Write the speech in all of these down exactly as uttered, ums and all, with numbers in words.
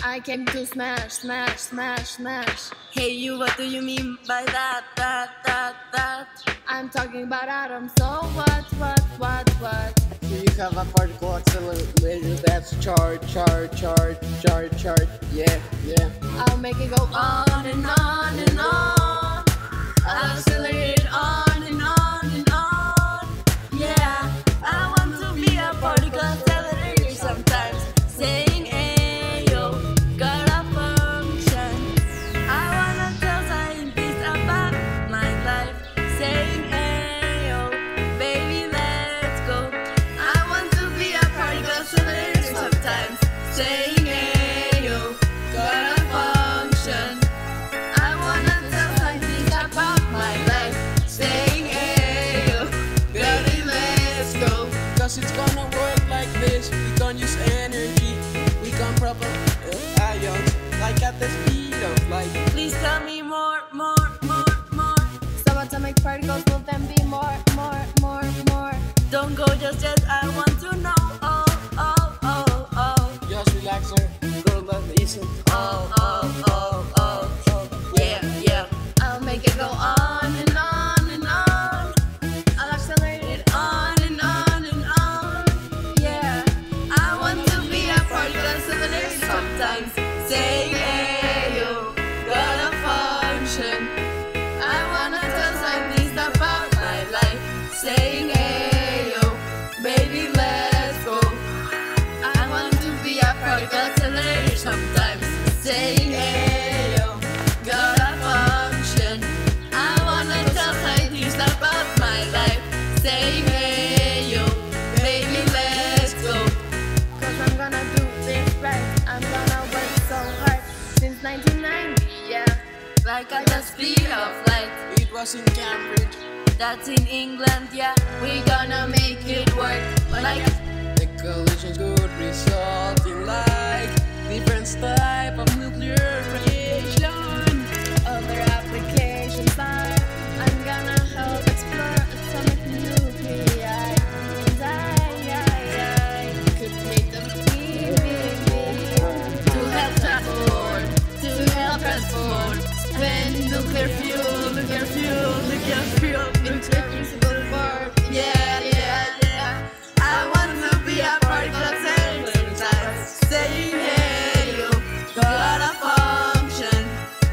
I came to smash, smash, smash, smash. Hey you, what do you mean by that, that, that, that? I'm talking about atoms, so what, what, what, what? Do you have a particle accelerator that's charged, charged, charged, charged, charged? Yeah, yeah. I'll make it go on and on and on. I'll accelerate it on and on and on. Yeah, I want to be a particle accelerator sometimes. Saying ayo, got a function. I wanna tell scientists about my life. Saying ayo, baby let's go. I want to be a particle accelerator sometimes. Saying ayo, got a function. I wanna tell scientists about my life. Saying ayo, baby let's go. Cause it's gonna work like this. We gon' use energy. We gon' propel uh, ions like at the speed of light. Please tell me more, more, more, more. Subatomic particles will then be more, more, more, more. Don't go just yet, I want to know. Oh, oh, oh, oh. Just relax, sir. Girl, that isn't. Oh, oh, oh, oh, oh. Yeah, yeah. I'll make it go on and on and on. I'll accelerate it on and on and on. Yeah, I want to be a particle accelerator sometimes. Saying ayo, got a function. I wanna tell scientists about my life. Saying ayo, baby let's go. I want to be a particle accelerator sometimes. Saying ayo, got a function. I wanna tell scientists about my life. Saying ayo, baby let's go. Cause I'm gonna do this right. I'm gonna work so hard since nineteen ninety, yeah. Like at the speed of light. It was in Cambridge. That's in England, yeah. We gonna make it work. Like The collisions could result in like different type of nuclear radiation. Other applications are I'm gonna help explore atomic nuclei. And I, I, I could make them big, big, big. to help transport, to help transport. When nuclear fuel, nuclear fuel, nuclear fuel, nuclear Invisible word. yeah, yeah, yeah. I want to be a particle accelerator sometimes. Saying hey you, got a function.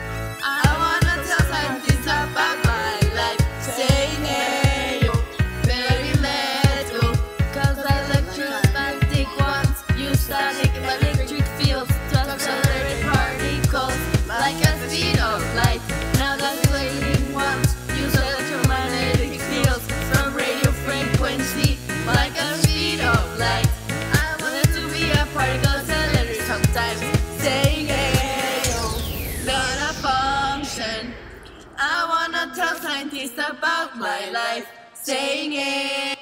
I wanna tell scientists about my life. Saying hey you, baby let's go. Cause electromagnetic ones use static electric fields to accelerate particles like a speed of light. Now the accelerating ones use electromagnetic fields from radio frequency like a speed of light. I wanted to be a particle accelerator sometimes. Saying hey yo, got a function. I wanna tell scientists about my life. Saying hey.